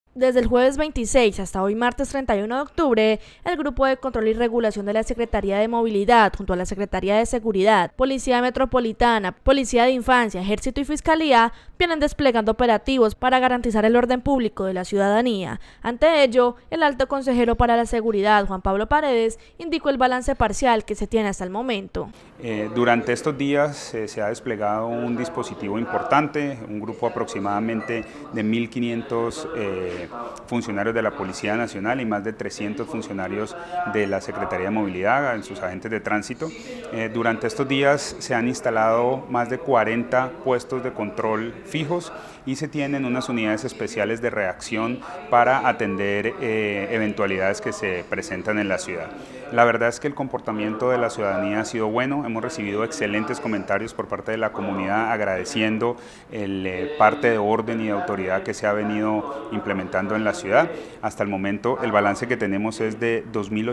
Desde el jueves 26 hasta hoy martes 31 de octubre, el Grupo de Control y Regulación de la Secretaría de Movilidad, junto a la Secretaría de Seguridad, Policía Metropolitana, Policía de Infancia, Ejército y Fiscalía, vienen desplegando operativos para garantizar el orden público de la ciudadanía. Ante ello, el alto consejero para la seguridad, Juan Pablo Paredes, indicó el balance parcial que se tiene hasta el momento. Durante estos días se ha desplegado un dispositivo importante, un grupo aproximadamente de 1.500 funcionarios de la Policía Nacional y más de 300 funcionarios de la Secretaría de Movilidad, en sus agentes de tránsito. Durante estos días se han instalado más de 40 puestos de control fijos y se tienen unas unidades especiales de reacción para atender eventualidades que se presentan en la ciudad. La verdad es que el comportamiento de la ciudadanía ha sido bueno, hemos recibido excelentes comentarios por parte de la comunidad agradeciendo el parte de orden y de autoridad que se ha venido implementando en la ciudad. Hasta el momento el balance que tenemos es de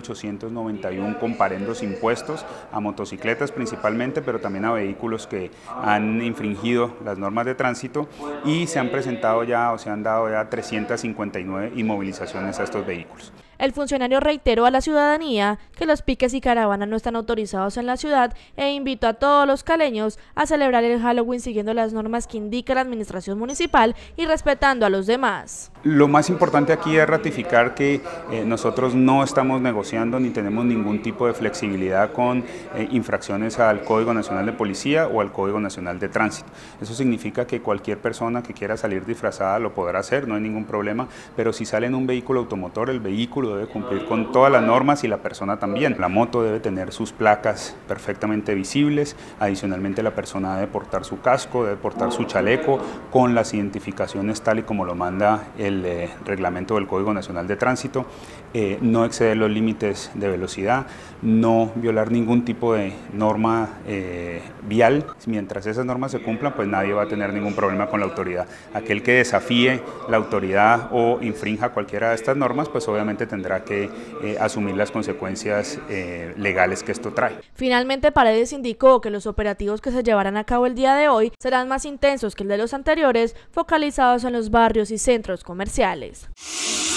2.891 comparendos impuestos a motocicletas principalmente, pero también a vehículos que han infringido las normas de tránsito, y se han presentado ya o se han dado ya 359 inmovilizaciones a estos vehículos. El funcionario reiteró a la ciudadanía que los piques y caravanas no están autorizados en la ciudad e invitó a todos los caleños a celebrar el Halloween siguiendo las normas que indica la administración municipal y respetando a los demás. Lo más importante aquí es ratificar que nosotros no estamos negociando ni tenemos ningún tipo de flexibilidad con infracciones al Código Nacional de Policía o al Código Nacional de Tránsito. Eso significa que cualquier persona que quiera salir disfrazada lo podrá hacer, no hay ningún problema, pero si sale en un vehículo automotor, el vehículo debe cumplir con todas las normas y la persona también. La moto debe tener sus placas perfectamente visibles, adicionalmente la persona debe portar su casco, debe portar su chaleco con las identificaciones tal y como lo manda el reglamento del Código Nacional de Tránsito, no exceder los límites de velocidad, no violar ningún tipo de norma vial. Mientras esas normas se cumplan, pues nadie va a tener ningún problema con la autoridad. Aquel que desafíe la autoridad o infrinja cualquiera de estas normas, pues obviamente tendrá que asumir las consecuencias legales que esto trae. Finalmente, Paredes indicó que los operativos que se llevarán a cabo el día de hoy serán más intensos que el de los anteriores, focalizados en los barrios y centros comerciales.